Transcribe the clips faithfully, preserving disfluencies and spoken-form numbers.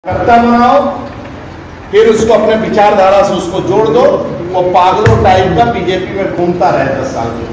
करता बनाओ, फिर उसको अपने विचारधारा से उसको जोड़ दो, वो पागलों टाइप का बीजेपी में घूमता रहे दस साल में।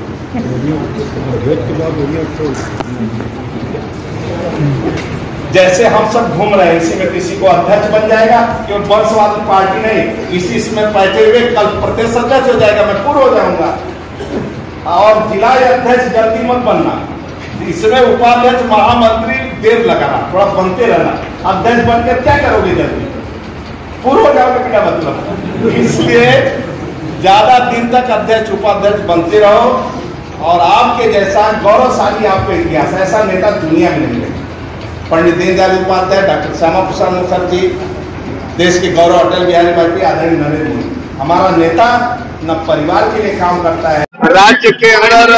जैसे हम सब घूम रहे हैं, इसी में किसी को अध्यक्ष बन जाएगा, क्योंकि वंशवादी पार्टी नहीं, इसी इसमें बैठे हुए कल प्रदेश अध्यक्ष हो जाएगा, मैं पूर्व हो जाऊंगा। और जिला अध्यक्ष जल्दी मत बनना, इसमें उपाध्यक्ष महामंत्री देर लगाना, थोड़ा बनते रहना। अध्यक्ष बनकर क्या करोगे, जल्दी पूर्व हो जाओगे, क्या मतलब। इसलिए ज्यादा दिन तक अध्यक्ष उपाध्यक्ष बनते रहो, और आपके जैसा गौरवशाली आपका इतिहास, ऐसा नेता दुनिया में नहीं है। पंडित दीनदयाल उपाध्याय, डॉक्टर श्यामा प्रसाद मुखर्जी, देश के गौरव अटल बिहारी वाजपेयी, आदरणीय नरेंद्र मोदी, हमारा नेता न परिवार के लिए काम करता है। राज्य के अंदर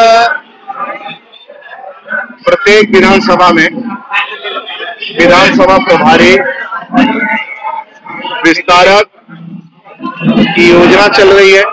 प्रत्येक विधानसभा में विधानसभा प्रभारी विस्तारक की योजना चल रही है,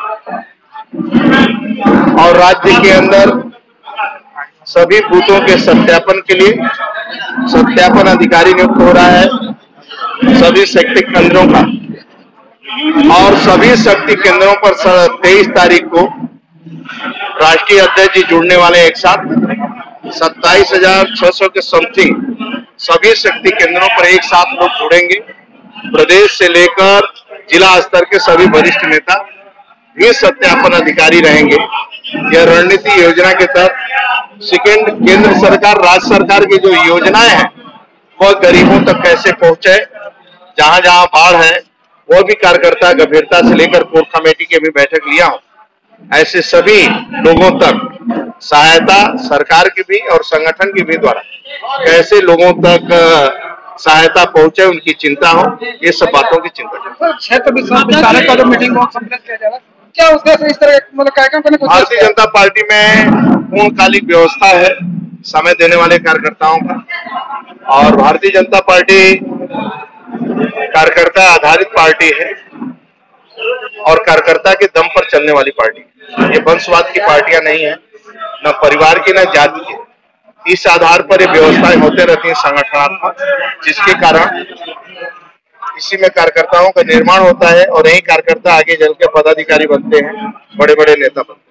और राज्य के अंदर सभी बूथों के सत्यापन के लिए सत्यापन अधिकारी नियुक्त हो रहा है, सभी शक्ति केंद्रों का। और सभी शक्ति केंद्रों पर तेईस तारीख को राष्ट्रीय अध्यक्ष जी जुड़ने वाले, एक साथ सत्ताईस हजार छह सौ के समथिंग सभी शक्ति केंद्रों पर एक साथ लोग जुड़ेंगे। प्रदेश से लेकर जिला स्तर के सभी वरिष्ठ नेता भी सत्यापन अधिकारी रहेंगे। यह रणनीति योजना के तहत सेकेंड केंद्र सरकार, राज्य सरकार की जो योजनाएं हैं वह गरीबों तक कैसे पहुंचे, जहां जहां बाढ़ है वो भी कार्यकर्ता गंभीरता से लेकर कोर कमेटी की भी बैठक लिया हूं। ऐसे सभी लोगों तक सहायता सरकार की भी और संगठन की भी द्वारा कैसे लोगों तक सहायता पहुंचे, उनकी चिंता हो, ये सब बातों की चिंता। क्षेत्र विस्तारक का जो मीटिंग किया जा रहा है, क्या उद्देश्य इस तरह मतलब कार्यक्रम करने को? भारतीय जनता पार्टी में पूर्णकालिक व्यवस्था है समय देने वाले कार्यकर्ताओं का, और भारतीय जनता पार्टी कार्यकर्ता आधारित पार्टी है और कार्यकर्ता के दम पर चलने वाली पार्टी है। ये वंशवाद की पार्टियां नहीं है, न परिवार की न जाति की। इस आधार पर ये व्यवस्थाएं होते रहती है संगठनात्मक, जिसके कारण इसी में कार्यकर्ताओं का निर्माण होता है, और यही कार्यकर्ता आगे चल के पदाधिकारी बनते हैं, बड़े बड़े नेता बनते हैं।